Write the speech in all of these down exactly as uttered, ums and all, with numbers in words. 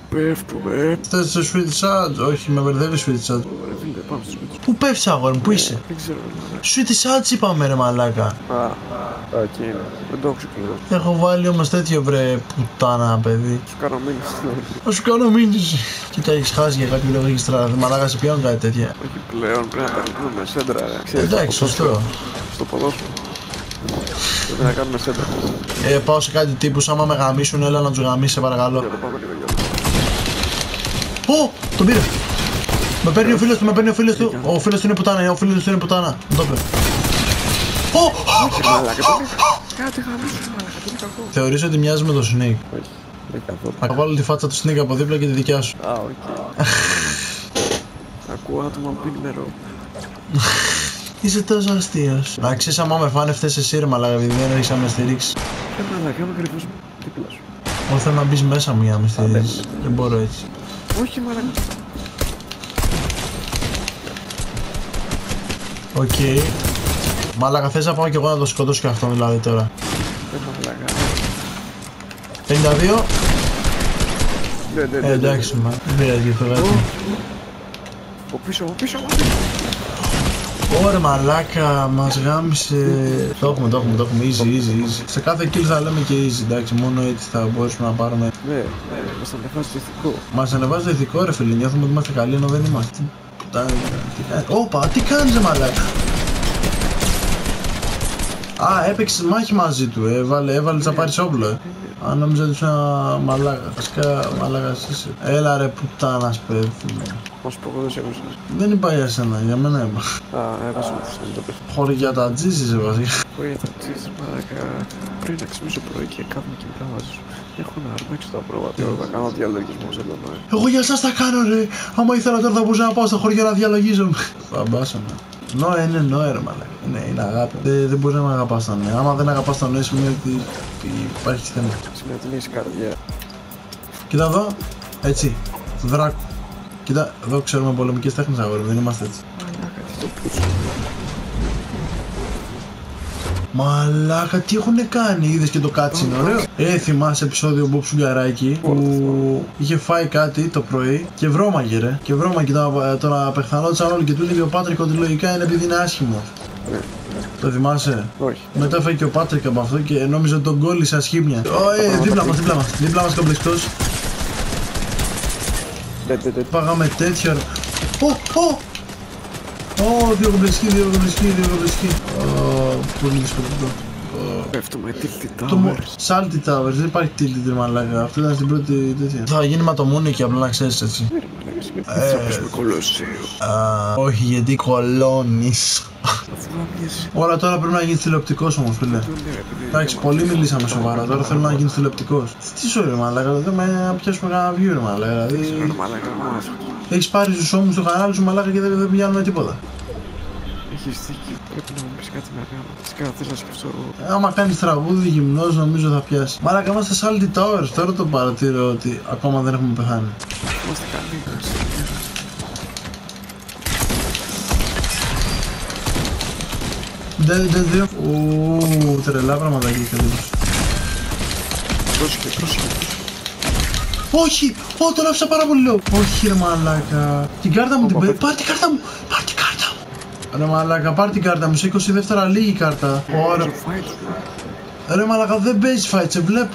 Πέφτουμε. Θες το sweet charge? Όχι, με μπερδεύει sweet charge. Πού πέφτεις αγόρι μου, πού είσαι? Δεν ξέρω. Sweet charge είπαμε ρε μαλάκα. Α, εκεί είναι. Δεν το έχω ξεκινήσει. Έχω βάλει όμως τέτοιο βρε πουτάνα παιδί. Σου κάνω μήνυση. Θα σου κάνω μήνυση. Κοίτα, έχεις χάσει για κάποιο λόγο, έχεις τραβεί. Μαλάκα σε πιάνουν κάτι τέτοια. Όχι πλέον, πρέπει να τα κάνουμε σέντρα ρε. Εντάξει, σωστό. Στο ποδόσφαιρο. Πρέπει να κάνουμε σέντρα. Ε, πάω σε κάτι τύπους, άμα με γαμίσουν, έλα να τους γαμίσεις, σε παρακαλώ. Ω, τον πήρε. Με παίρνει ο φίλος του, με παίρνει ο φίλος του. Ο φίλος του είναι πουτάνα, ο φίλος του είναι πουτάνα. Μου το είπε. Ω, όχι μαλάκα, κάτι γαμίσου μαλάκα, το είναι κακό. Θεωρείς ότι μοιάζει με το Snake? Όχι, δεν καθόλου. Θα βάλω τη φάτσα του Snake από δίπλα και τη δικιά σου. Α, οκ. Ακούω άτομα που πίνει νερό. Είσαι τόσο αστείος. Να ξέρεις, άμα με φάνε φταίς εσύ ρε μαλάκα, επειδή δεν έχεις να με στηρίξεις. Ε, μαλάκα, είμαι ακριβώς δίπλα σου. Εγώ θέλω να μπεις μέσα μου για να με στηρίξεις. Δεν μπορώ έτσι. Όχι μαλάκα. Οκ. Okay. Μαλάκα, θες να πάω κι εγώ να το σκοτώσω κι αυτό δηλαδή τώρα? Δεν μαλάκα. πενήντα δύο. Ναι, ναι, ναι. Ε, εντάξει, μα. Δεν πειράζει και φεύγατε. Από πίσω, από πίσω, από πίσω. Ωρε μαλάκα, μας γάμισε. Το έχουμε, το έχουμε, το έχουμε. Easy, easy, easy. Σε κάθε kill θα λέμε και easy, εντάξει, μόνο έτσι θα μπορέσουμε να πάρουμε. Ναι, μας ανεβάζει το ηθικό. Μας ανεβάζει το ηθικό ρε φίλε, νιώθουμε ότι είμαστε καλοί ενώ δεν είμαστε. Πουτάνα, τι κάνεις? Όπα, τι κάνεις ρε μαλάκα? Α, έπαιξες μάχη μαζί του, έβαλε, έβαλες να πάρεις όπλο, ε. Αν νόμιζα ότι ήσουν μαλάκα, φυσικά μαλάκας είσαι. Έλα ρε πουτάνας παιδί. Μας πω εγώ δεν σε έβασα. Δεν είπα για σένα, για μένα είπα. Α, έβασα μου φυσικά το πέφτει. Χωρί για τα τζίζεις έβαζε. Χωρί για τα τζίζεις, μαλάκα. Πριν να ξυπνήσω πρωί και κάνουμε και μετά μαζί σου. Έχω να αρμέξω τα πρόβατα, θα κάνω διαλογισμό σε τον νόημα. Εγώ για σας τα κάνω ρε. Άμα ήθελα τώρα θα μπορούσα να πάω στα χωριά να διαλογίζομαι. Θα μπάσαμε. Νόε είναι νόε ρε μαλάκα. Ναι, είναι αγάπη. Δεν, δεν μπορεί να με αγαπάς τον νόε. Άμα δεν αγαπάς τον νόε σημαίνει ότι υπάρχει θέμα. Σημαίνει ότι έχεις καρδιά. Κοίτα εδώ, έτσι, δράκο. Κοίτα, εδώ ξέρουμε πολεμικές τέχνες αγόρι, δεν είμαστε έτσι. Μαλάκα, τι το πούσο. Μαλάκα, τι έχουνε κάνει, είδες και το κάτσινο, ωραίο. Ε, θυμάσαι επεισόδιο Μπομπ Σουγκαράκη που είχε φάει κάτι το πρωί και βρώμαγε ρε. Και βρώμαγε τον, τον απεχθανόντουσαν όλοι και του έλεγε ο Πάτρικ ότι λογικά είναι επειδή είναι άσχημο. Ναι. Το θυμάσαι? Όχι. Μετά έφαγε και ο Πάτρικ από αυτό και νόμιζε ότι τον κόλλησε ασχήμια. Ω, ε, δίπλα μας, δίπλα μας, δίπλα μας κομπλεξτός. Πάγαμε τέτοιο ρε. Ω, ω! Ω, δύο κομπλεξικοί, δύο κομπλεξικοί, δύο κομπλεξικοί. Ω, πολύ δύσκολο αυτό. Πέφτουμε Tilted Towers. Salty Towers, δεν υπάρχει Tilted μαλάκα. Αυτό ήταν στην πρώτη τέτοια. Θα γίνει ματομούνικη απλά να ξέρεις έτσι. Ναι ρε μαλάκα, θα πέσουμε κολόσσιο. Όχι γιατί κολώνεις. Όλα τώρα πρέπει να γίνεις τηλεοπτικός όμως φίλε. Εντάξει, πολύ μιλήσαμε σοβαρά, τώρα θέλω να γίνεις τηλεοπτικός. Τι σου ρε μαλάκα, δεν με πιάσουμε κανένα view ρε μαλάκα. Έχεις πάρει στους ώμους στο κανάλι σου μαλάκα και δεν πιάνουμε τίποτα. Έχεις δίκιο, πρέπει να μου πεις κάτι μεγάλο. Φυσικά θες να σκεφτώ εγώ. Άμα κάνεις τραγούδι γυμνός νομίζω θα πιάσει. Μαλάκα είμαστε σε Salty Towers, τώρα το παρατήρω ότι ακόμα δεν έχουμε πεθάνει. Είμαστε καλοί. Δεν, δεν, δεν. Ουuu, τρελά πραγματάκια και λίγος. Πρόσεχε, πρόσεχε. Όχι! Ω, τον άφησα πάρα πολύ low. Όχι ρε μαλάκα. Την κάρτα μου την πέ... Πάρ' την κάρτα μου! Πάρ' την κάρτα μου! Ρε μαλάκα, πάρ' την κάρτα μου. Σε είκοσι δεύτερα λίγη η κάρτα. Ωραία. Ρε μαλάκα, δεν παίζεις fight, σε βλέπω.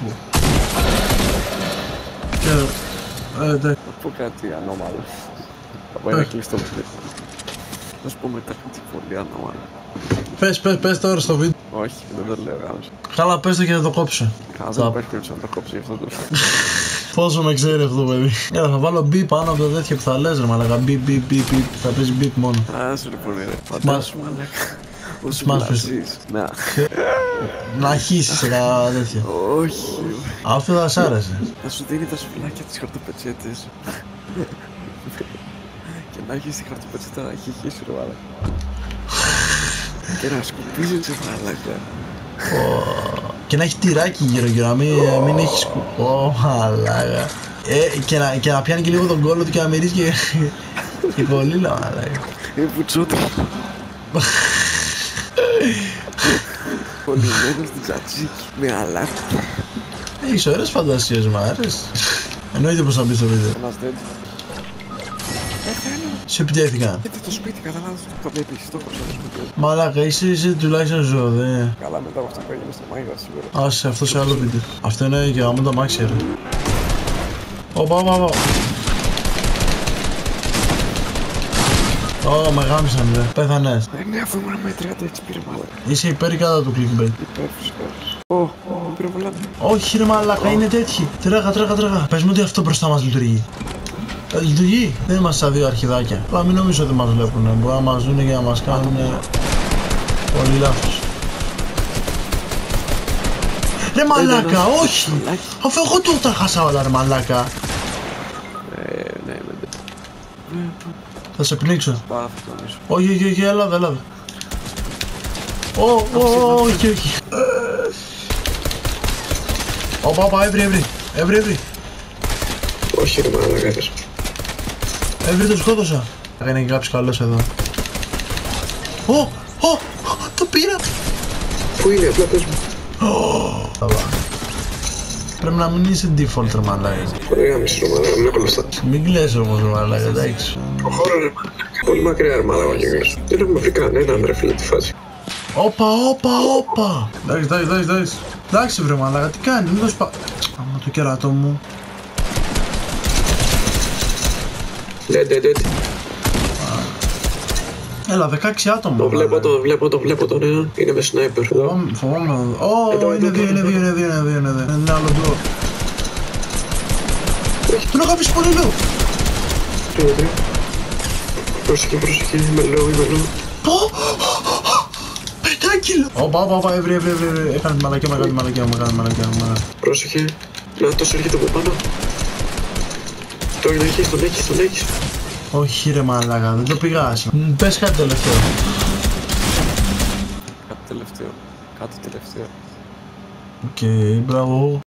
Ε, εντάξει. Θα πω κάτι ανώμαλο. Θα πάει να κλείσει το video. Θα σου πω μετά κάτι πολύ ανώμαλο. Πες, πες, πες τώρα στο βίντεο. Όχι, δεν το λέω γάμος. Καλά, πες το και θα το κόψω. Καλά, δεν υπάρχει περίπτωση να το κόψει αυτό το. Πόσο με ξέρει αυτό το παιδί. Έλα, θα βάλω beep πάνω από το τέτοιο που θα λες ρε μαλάκα. Beep, beep, beep, beep. Θα παίζει beep μόνο. Α, σου λοιπόν ρε. Φαντάσου μαλάκα. Όσο βλάζεις. Να. Να χύσεις σε κανένα τέτοιο. Όχι. Αυτό θα σ' άρεσε. Θα σου δίνει τα σουβλάκια τις χαρτοπετσέτες. Και να έχεις τη χαρτοπετσέτα να έχει χύσει ρε μαλάκα. Και να σκουπίζεις σε μαλάκα. Και να έχει τυράκι γύρω γύρω, να μην, μην έχει σκου... Ω, μαλάκα. Ε, και, να, και να πιάνει και λίγο τον κόλλο του και να μυρίζει και... και κολλήλα, μαλάκα. Ε, πουτσότα. Κολλημένος στην τσατσίκι, με αλάτι. Έχεις ωραίες φαντασίες, μ' άρεσε. Εννοείται πως θα μπει στο βίντεο. Ένας dead. Σε επιτέθηκαν. Γιατί το σπίτι καταλάβεις το βλέπεις, το κόψα το σπίτι. Μαλάκα, είσαι, είσαι τουλάχιστον ζώο, δε. Καλά μετά από αυτό που έγινε στο μάγαζα σίγουρα. Άσε, αυτό σε άλλο βίντεο. Αυτό είναι και άμα το αμάξι, ρε. Οπα, οπα, οπα. Ω, με γάμισαν, ρε. Πέθανες. Ε, ναι, αφού ήμουν με τριάντα έτσι πήρε μάλλον. Είσαι υπέρ ή κατά του clickbait? Υπέρ, φυσικά. Ω, ω, πήρε πολλά. Όχι, ρε μαλάκα, είναι τέτοιοι. Τρέχα, τρέχα, τρέχα. Πες μου ότι αυτό μπροστά μας λειτουργεί. Ε, λειτουργεί. Δεν είμαστε σαν δύο αρχιδάκια. Αλλά μην νομίζω ότι μας βλέπουνε. Μπορεί να μας δούνε και να μας κάνουν πολύ λάθος. Ρε μαλάκα, όχι! Αφού εγώ του τα χάσα όλα, ρε μαλάκα. Ε, ναι, με ντε. Θα σε πνίξω. Πάρα αυτό νομίζω. Όχι, όχι, όχι, Ελλάδα, Ελλάδα. Ω, ω, όχι, όχι. Όπα, όπα, έβρι, έβρι. Έβρι, έβρι. Όχι ρε μαλάκα, έπαιζε. Έβρι, το σκότωσα. Είναι και κάποιος καλός εδώ. Ω, ω, το πήρα. Πού είναι, απλά πες μου. Πρέπει να μην είσαι default, ρε μαλάκα. Ωραία, μισή ρε μαλάκα, μην έχω λεφτά. Μην κλαις όμως, ρε μαλάκα, εντάξει. Ο χώρο ρε μαλάκα. Πολύ μακριά ρε μαλάκα ο γεγονός. Δεν έχουμε βρει κανέναν ρε φίλε τη φάση. Όπα, όπα, όπα. Εντάξει, εντάξει, εντάξει, εντάξει. Εντάξει βρε μαλάκα, τι κάνει, μην το σπα... Άμα το κεράτο μου. Dead, dead, dead. Έλα, δεκαέξι άτομα. Το βλέπω, το βλέπω, το βλέπω το νέο. Είναι με σνάιπερ. Φοβάμαι, φοβάμαι. Ω, είναι δύο, είναι δύο, είναι δύο, είναι δύο, είναι δύο. Είναι άλλο ντουο. Τον έχω αφήσει πολύ λίγο. Τρία, τρία. Πρόσεχε, πρόσεχε, είμαι low, είμαι low. Πω! Πεντάκιλο! Όπα, όπα, όπα, έβρι, έβρι, έβρι. Έκανε τη μαλακιά, μεγάλη μαλακιά, μεγάλη μαλακιά. Πρόσεχε. Να, τόσο έρχεται από πάνω. Τον έχεις, τον έχεις, τον έχεις. Όχι ρε μαλάκα, δεν το πηγάσει. Πες κάτι τελευταίο. Κάτι τελευταίο. Κάτι τελευταίο. Οκ, μπράβο.